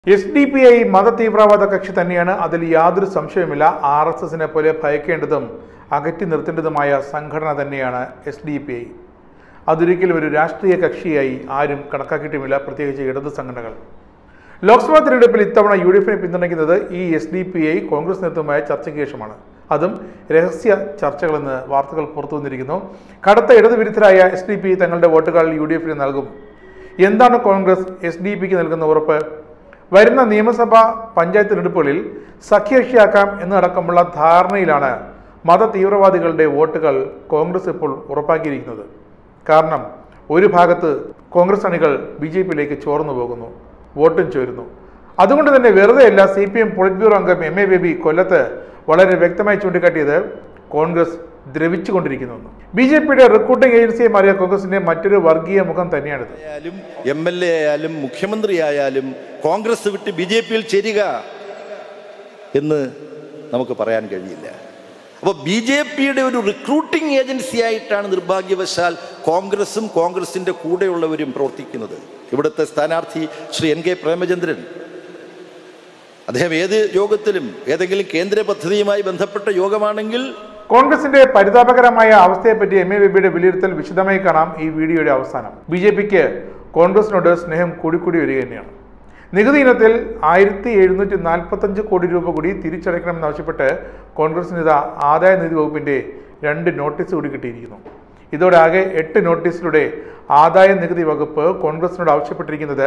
SDPI മതതീവ്രവാദ കക്ഷി തന്നെയാണ്. അതിൽ യാതൊരു സംശയവുമില്ല. RSSനെ പോലെ ഭയക്കേണ്ടതും അകറ്റി നിർത്തേണ്ടതുമായ സംഘടന തന്നെയാണ് SDPI. അതൊരിക്കലും ഒരു രാഷ്ട്രീയ കക്ഷിയായി ആരും കണക്കാക്കിയിട്ടുമില്ല, പ്രത്യേകിച്ച് ഇടത് സംഘടനകൾ. ലോക്സഭാ തിരഞ്ഞെടുപ്പിൽ ഇത്തവണ UDFനെ പിന്തുണയ്ക്കുന്നത് ഈ SDPI കോൺഗ്രസ് നേതൃത്വമായ ചർച്ചയ്ക്ക് ശേഷമാണ്. അതും രഹസ്യ ചർച്ചകളെന്ന് വാർത്തകൾ പുറത്തു വന്നിരിക്കുന്നു. കടുത്ത ഇടതുവിരുദ്ധരായ SDPI തങ്ങളുടെ വോട്ടുകൾ UDFന് നൽകും. എന്താണ് കോൺഗ്രസ് SDPക്ക് നൽകുന്ന ഉറപ്പ്? വരുന്ന നിയമസഭാ പഞ്ചായത്ത് തിരഞ്ഞെടുപ്പുകളിൽ സഖ്യകക്ഷിയാക്കാം എന്നടക്കമുള്ള ധാരണയിലാണ് മതതീവ്രവാദികളുടെ വോട്ടുകൾ കോൺഗ്രസ് ഇപ്പോൾ ഉറപ്പാക്കിയിരിക്കുന്നത്. കാരണം ഒരു ഭാഗത്ത് കോൺഗ്രസ് അണികൾ BJPയിലേക്ക് ചോർന്നു പോകുന്നു, വോട്ടും ചോരുന്നു. അതുകൊണ്ട് തന്നെ വെറുതെയല്ല CPM പോളിറ്റ് ബ്യൂറോ അംഗം MA ബേബി കൊല്ലത്ത് വളരെ വ്യക്തമായി ചൂണ്ടിക്കാട്ടിയത് കോൺഗ്രസ് ദ്രവിച്ചുകൊണ്ടിരിക്കുന്നു. BJPയുടെ റിക്രൂട്ടിംഗ് ഏജൻസിയെ മാറിയ കോൺഗ്രസിന്റെ മറ്റൊരു വർഗീയ മുഖം തന്നെയാണിത്. MLA ആയാലും മുഖ്യമന്ത്രിയായാലും കോൺഗ്രസ് വിട്ട് BJPയിൽ ചേരുക എന്ന് നമുക്ക് പറയാൻ കഴിയില്ല. അപ്പോൾ BJPയുടെ ഒരു റിക്രൂട്ടിംഗ് ഏജൻസി ആയിട്ടാണ് നിർഭാഗ്യവശാൽ കോൺഗ്രസും കോൺഗ്രസിന്റെ കൂടെയുള്ളവരും പ്രവർത്തിക്കുന്നത്. ഇവിടുത്തെ സ്ഥാനാർത്ഥി ശ്രീ NK പ്രേമചന്ദ്രൻ, അദ്ദേഹം ഏത് യോഗത്തിലും ഏതെങ്കിലും കേന്ദ്ര പദ്ധതിയുമായി ബന്ധപ്പെട്ട യോഗമാണെങ്കിൽ കോൺഗ്രസിന്റെ പരിതാപകരമായ അവസ്ഥയെപ്പറ്റി MA ബേബിയുടെ വിലയിരുത്തൽ വിശദമായി കാണാം ഈ വീഡിയോയുടെ അവസാനം. BJPക്ക് കോൺഗ്രസിനോട് സ്നേഹം കൂടിക്കൂടി വരിക തന്നെയാണ്. നികുതി ഇനത്തിൽ 1745 കോടി രൂപ കൂടി തിരിച്ചടയ്ക്കണമെന്നാവശ്യപ്പെട്ട് കോൺഗ്രസിന് ഇതാ ആദായ നികുതി വകുപ്പിന്റെ 2 നോട്ടീസ് കൂടി കിട്ടിയിരിക്കുന്നു. ഇതോടെ ആകെ 8 നോട്ടീസിലൂടെ ആദായ നികുതി വകുപ്പ് കോൺഗ്രസിനോട് ആവശ്യപ്പെട്ടിരിക്കുന്നത്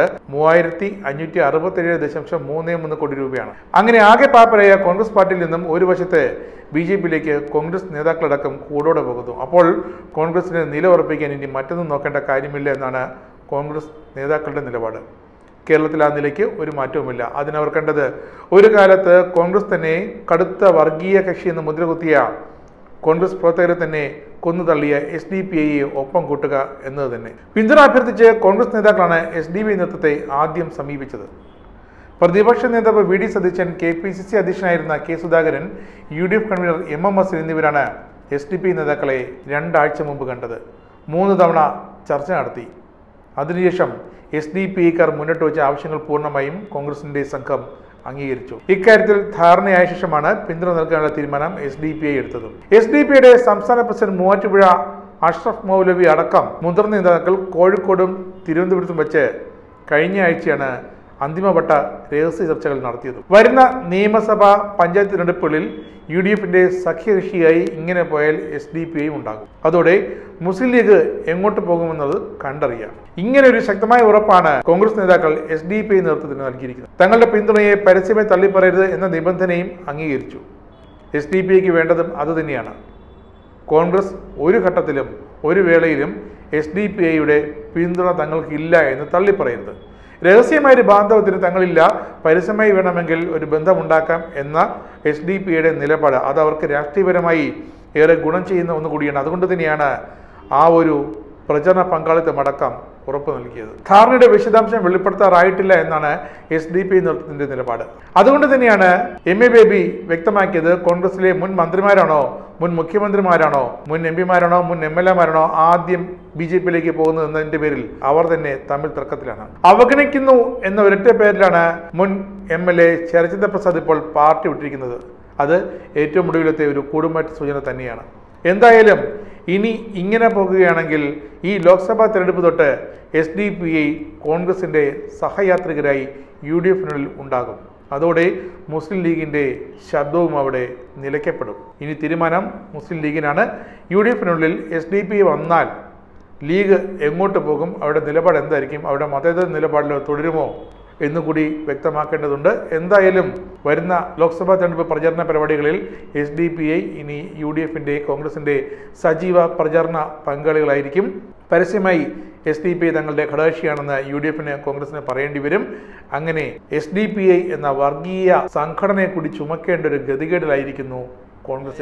3567.33 കോടി രൂപയാണ്. അങ്ങനെ ആകെ പാപ്പരായ കോൺഗ്രസ് പാർട്ടിയിൽ നിന്നും ഒരു വശത്ത് BJPയിലേക്ക് കോൺഗ്രസ് നേതാക്കളടക്കം കൂടോടെ പോകുന്നു. അപ്പോൾ കോൺഗ്രസിന് നില ഉറപ്പിക്കാൻ ഇനി മറ്റൊന്നും നോക്കേണ്ട കാര്യമില്ല എന്നാണ് കോൺഗ്രസ് നേതാക്കളുടെ നിലപാട്. കേരളത്തിൽ ആ നിലയ്ക്ക് ഒരു മാറ്റവുമില്ല. അതിനവർ കണ്ടത് ഒരു കാലത്ത് കോൺഗ്രസ് തന്നെ കടുത്ത വർഗീയ കക്ഷി എന്ന് മുദ്രകുത്തിയ കോൺഗ്രസ് പ്രവർത്തകരെ തന്നെ കൊന്നുതള്ളിയ SDPIയെ ഒപ്പം കൂട്ടുക എന്നത് തന്നെ. പിന്തുണ അഭ്യർത്ഥിച്ച് കോൺഗ്രസ് നേതാക്കളാണ് SDPI നേതൃത്വത്തെ ആദ്യം സമീപിച്ചത്. പ്രതിപക്ഷ നേതാവ് VD സതീശൻ, KPCC അധ്യക്ഷനായിരുന്ന K Sudhakaran, UDF convener MMS എന്നിവരാണ് SDPI നേതാക്കളെ 2 ആഴ്ച മുമ്പ് കണ്ടത്. 3 തവണ ചർച്ച നടത്തി. അതിനുശേഷം SDPIക്കാർ മുന്നോട്ട് വെച്ച ആവശ്യങ്ങൾ പൂർണ്ണമായും കോൺഗ്രസിന്റെ സംഘം അംഗീകരിച്ചു. ഇക്കാര്യത്തിൽ ധാരണയായ ശേഷമാണ് പിന്തുണ നൽകാനുള്ള തീരുമാനം SDPI എടുത്തത്. SDPIയുടെ സംസ്ഥാന പ്രസിഡന്റ് മൂവാറ്റുപുഴ അഷ്റഫ് മൗലവി അടക്കം മുതിർന്ന നേതാക്കൾ കോഴിക്കോടും തിരുവനന്തപുരത്തും വെച്ച് കഴിഞ്ഞ ആഴ്ചയാണ് അന്തിമവട്ട രഹസ്യ ചർച്ചകൾ നടത്തിയത്. വരുന്ന നിയമസഭാ പഞ്ചായത്ത് തിരഞ്ഞെടുപ്പുകളിൽ UDFന്റെ സഖ്യകക്ഷിയായി ഇങ്ങനെ പോയാൽ SDPI ഉണ്ടാകും. അതോടെ മുസ്ലിം ലീഗ് എങ്ങോട്ട് പോകുമെന്നത് കണ്ടറിയാം. ഇങ്ങനെ ഒരു ശക്തമായ ഉറപ്പാണ് കോൺഗ്രസ് നേതാക്കൾ SDPI നേതൃത്വത്തിന് നൽകിയിരിക്കുന്നത്. തങ്ങളുടെ പിന്തുണയെ പരസ്യമായി തള്ളിപ്പറയരുത് എന്ന നിബന്ധനയും അംഗീകരിച്ചു. SDPIക്ക് വേണ്ടതും അതുതന്നെയാണ്. കോൺഗ്രസ് ഒരു ഘട്ടത്തിലും ഒരു വേളയിലും SDPIയുടെ പിന്തുണ തങ്ങൾക്കില്ല എന്ന് തള്ളിപ്പറയരുത്. രഹസ്യമായൊരു ബാന്ധവത്തിന് തങ്ങളില്ല, പരസ്യമായി വേണമെങ്കിൽ ഒരു ബന്ധമുണ്ടാക്കാം എന്ന SDPIയുടെ നിലപാട് അത് അവർക്ക് രാഷ്ട്രീയപരമായി ഏറെ ഗുണം ചെയ്യുന്ന ഒന്നുകൂടിയാണ്. അതുകൊണ്ട് തന്നെയാണ് ആ ഒരു പ്രചരണ പങ്കാളിത്തമടക്കം ഉറപ്പ് നൽകിയത്. ധാരണയുടെ വിശദാംശം വെളിപ്പെടുത്താറായിട്ടില്ല എന്നാണ് SDPI നേതൃത്വത്തിന്റെ നിലപാട്. അതുകൊണ്ട് തന്നെയാണ് MA ബേബി വ്യക്തമാക്കിയത് കോൺഗ്രസിലെ മുൻ മന്ത്രിമാരാണോ, മുൻ മുഖ്യമന്ത്രിമാരാണോ, മുൻ MPമാരാണോ, മുൻ MLAമാരാണോ ആദ്യം BJPയിലേക്ക് പോകുന്നത് എന്നതിന്റെ പേരിൽ അവർ തന്നെ തമ്മിൽ തർക്കത്തിലാണ്. അവഗണിക്കുന്നു എന്ന ഒരൊറ്റ പേരിലാണ് മുൻ MLA ശരചന്ദ്ര പ്രസാദ് ഇപ്പോൾ പാർട്ടി വിട്ടിരിക്കുന്നത്. അത് ഏറ്റവും ഒടുവിലത്തെ ഒരു കൂടുമാറ്റ സൂചന തന്നെയാണ്. എന്തായാലും ഇനി ഇങ്ങനെ പോകുകയാണെങ്കിൽ ഈ ലോക്സഭാ തെരഞ്ഞെടുപ്പ് തൊട്ട് SDPI കോൺഗ്രസിന്റെ സഹയാത്രികരായി UDFനുള്ളിൽ ഉണ്ടാകും. അതോടെ മുസ്ലിം ലീഗിന്റെ ശബ്ദവും അവിടെ നിലയ്ക്കപ്പെടും. ഇനി തീരുമാനം മുസ്ലിം ലീഗിനാണ്. UDFനുള്ളിൽ SDPI വന്നാൽ ലീഗ് എങ്ങോട്ട് പോകും, അവിടെ നിലപാട് എന്തായിരിക്കും, അവിടെ മതേതര നിലപാടിലോ തുടരുമോ എന്നുകൂടി വ്യക്തമാക്കേണ്ടതുണ്ട്. എന്തായാലും വരുന്ന ലോക്സഭാ തെരഞ്ഞെടുപ്പ് പ്രചാരണ പരിപാടികളിൽ SDPI ഇനി UDFന്റെ കോൺഗ്രസിന്റെ സജീവ പ്രചാരണ പങ്കാളികളായിരിക്കും. പരസ്യമായി SDPI തങ്ങളുടെ ഘടകകക്ഷിയാണെന്ന് UDFന് കോൺഗ്രസിന് പറയേണ്ടി വരും. അങ്ങനെ SDPI എന്ന വർഗീയ സംഘടനയെ കൂടി ചുമക്കേണ്ട ഒരു ഗതികേടിലായിരിക്കുന്നു കോൺഗ്രസ്.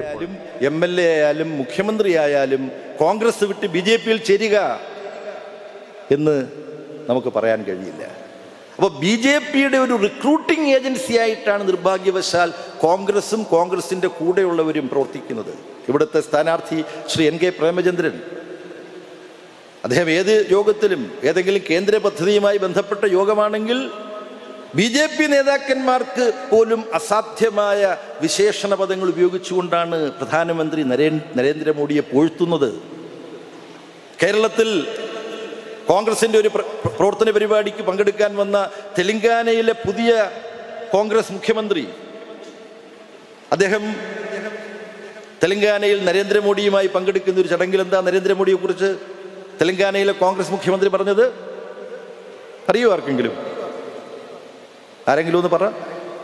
MLA ആയാലും മുഖ്യമന്ത്രിയായാലും കോൺഗ്രസ് വിട്ട് BJPയിൽ ചേരുക എന്ന് നമുക്ക് പറയാൻ കഴിയില്ല. അപ്പോൾ BJPയുടെ ഒരു റിക്രൂട്ടിംഗ് ഏജൻസി ആയിട്ടാണ് നിർഭാഗ്യവശാൽ കോൺഗ്രസും കോൺഗ്രസിന്റെ കൂടെയുള്ളവരും പ്രവർത്തിക്കുന്നത്. ഇവിടുത്തെ സ്ഥാനാർത്ഥി ശ്രീ NK പ്രേമചന്ദ്രൻ, അദ്ദേഹം ഏത് യോഗത്തിലും ഏതെങ്കിലും കേന്ദ്ര പദ്ധതിയുമായി ബന്ധപ്പെട്ട യോഗമാണെങ്കിൽ BJP നേതാക്കന്മാർക്ക് പോലും അസാധ്യമായ വിശേഷണ പദങ്ങൾ ഉപയോഗിച്ചുകൊണ്ടാണ് പ്രധാനമന്ത്രി നരേന്ദ്രമോദിയെ പുകഴ്ത്തുന്നത്. കേരളത്തിൽ കോൺഗ്രസിന്റെ ഒരു പ്രവർത്തന പരിപാടിക്ക് പങ്കെടുക്കാൻ വന്ന തെലങ്കാനയിലെ പുതിയ കോൺഗ്രസ് മുഖ്യമന്ത്രി, അദ്ദേഹം തെലങ്കാനയിൽ നരേന്ദ്രമോദിയുമായി പങ്കെടുക്കുന്ന ഒരു ചടങ്ങിൽ എന്താ നരേന്ദ്രമോദിയെ കുറിച്ച് തെലങ്കാനയിലെ കോൺഗ്രസ് മുഖ്യമന്ത്രി പറഞ്ഞത് അറിയോ ആർക്കെങ്കിലും? ആരെങ്കിലും ഒന്ന് പറ.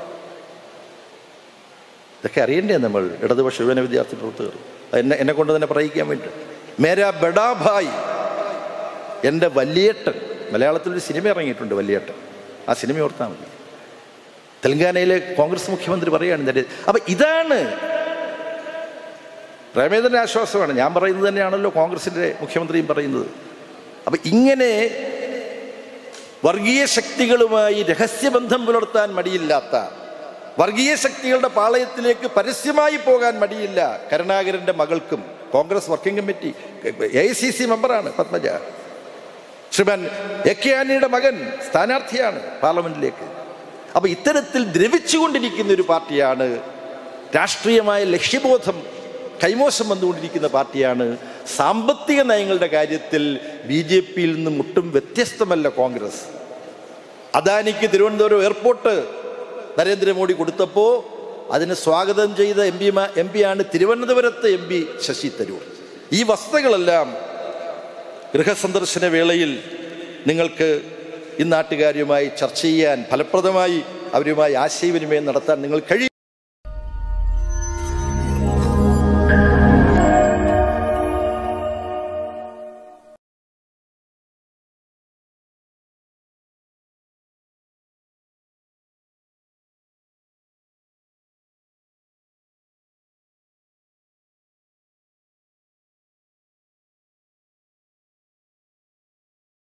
ഇതൊക്കെ അറിയണ്ടേ നമ്മൾ ഇടതുപക്ഷ യുവന വിദ്യാർത്ഥി പ്രവർത്തകർ? എന്നെ കൊണ്ട് തന്നെ പറയിക്കാൻ വേണ്ടി മേരാ ബഡാ ഭായ്, എൻ്റെ വലിയേട്ടൻ. മലയാളത്തിലൊരു സിനിമ ഇറങ്ങിയിട്ടുണ്ട് വലിയേട്ടൻ, ആ സിനിമ ഓർത്താൽ മതി. തെലങ്കാനയിലെ കോൺഗ്രസ് മുഖ്യമന്ത്രി പറയുകയാണ്. അപ്പം ഇതാണ് പ്രേമേന്ദ്രൻ്റെ ആശ്വാസമാണ്. ഞാൻ പറയുന്നത് തന്നെയാണല്ലോ കോൺഗ്രസിൻ്റെ മുഖ്യമന്ത്രിയും പറയുന്നത്. അപ്പം ഇങ്ങനെ വർഗീയ ശക്തികളുമായി രഹസ്യബന്ധം പുലർത്താൻ മടിയില്ലാത്ത, വർഗീയ ശക്തികളുടെ പാളയത്തിലേക്ക് പരസ്യമായി പോകാൻ മടിയില്ല കരുണാകരൻ്റെ മകൾക്കും. കോൺഗ്രസ് വർക്കിംഗ് കമ്മിറ്റി AICC മെമ്പറാണ് പത്മജ. ശ്രീമാൻ AK ആന്റണിയുടെ മകൻ സ്ഥാനാർത്ഥിയാണ് പാർലമെന്റിലേക്ക്. അപ്പൊ ഇത്തരത്തിൽ ദ്രവിച്ചുകൊണ്ടിരിക്കുന്ന ഒരു പാർട്ടിയാണ്, രാഷ്ട്രീയമായ ലക്ഷ്യബോധം കൈമോശം വന്നുകൊണ്ടിരിക്കുന്ന പാർട്ടിയാണ്. സാമ്പത്തിക നയങ്ങളുടെ കാര്യത്തിൽ BJPയിൽ നിന്നും ഒട്ടും വ്യത്യസ്തമല്ല കോൺഗ്രസ്. അദാനിക്ക് തിരുവനന്തപുരം എയർപോർട്ട് നരേന്ദ്രമോദി കൊടുത്തപ്പോൾ അതിന് സ്വാഗതം ചെയ്ത MP ആണ് തിരുവനന്തപുരത്തെ MP ശശി തരൂർ. ഈ വസ്തുതകളെല്ലാം ഗൃഹസന്ദർശന വേളയിൽ നിങ്ങൾക്ക് ഈ നാട്ടുകാരുമായി ചർച്ച ചെയ്യാൻ, ഫലപ്രദമായി അവരുമായി ആശയവിനിമയം നടത്താൻ നിങ്ങൾ കഴിയും.